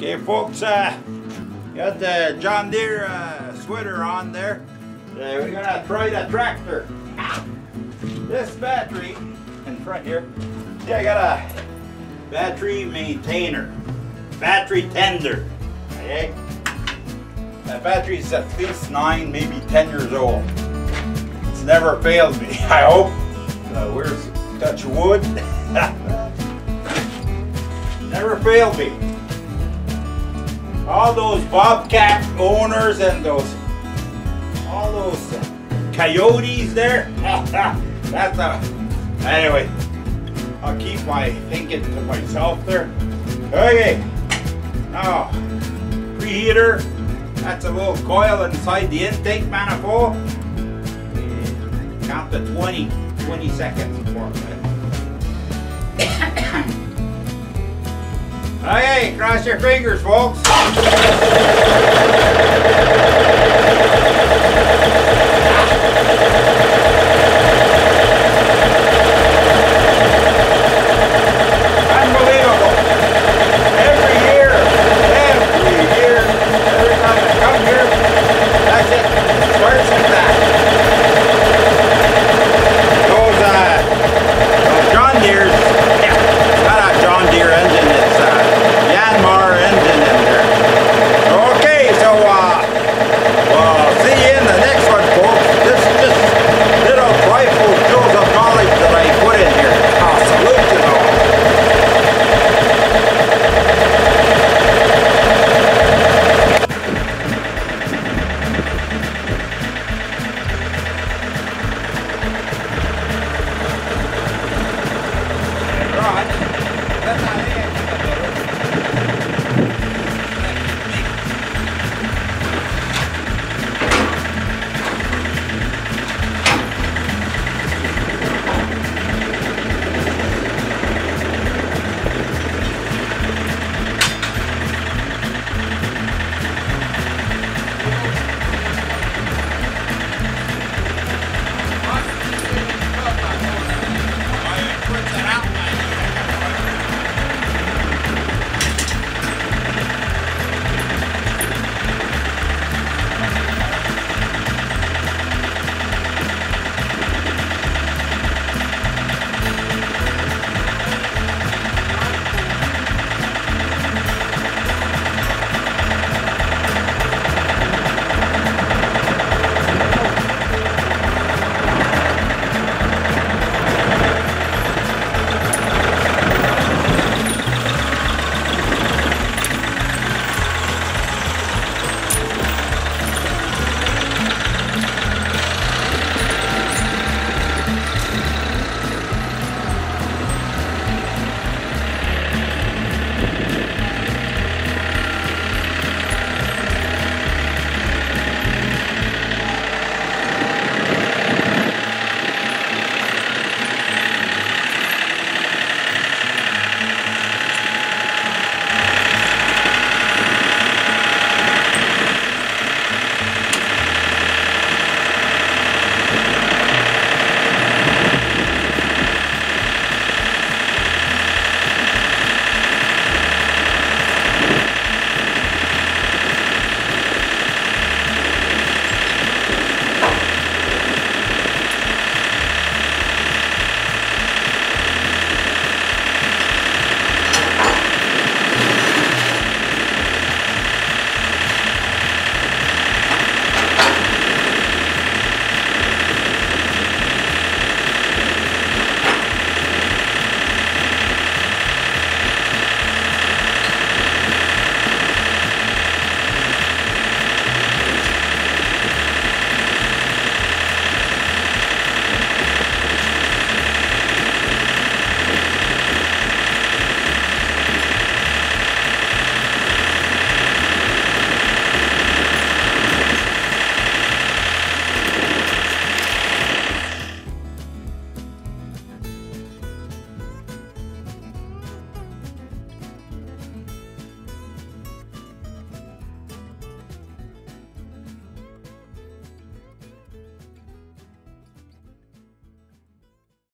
Okay, folks, got the John Deere sweater on there. We're gonna try the tractor. This battery in front here. See, I got a battery maintainer, battery tender. Okay, that battery's at least 9, maybe 10 years old. It's never failed me. I hope. Where's touch wood? Never failed me. All those Bobcat owners and all those coyotes there. That's anyway. I'll keep my thinking to myself there. Okay. Now, preheater. That's a little coil inside the intake manifold. Count to 20 seconds for it. Okay, cross your fingers, folks.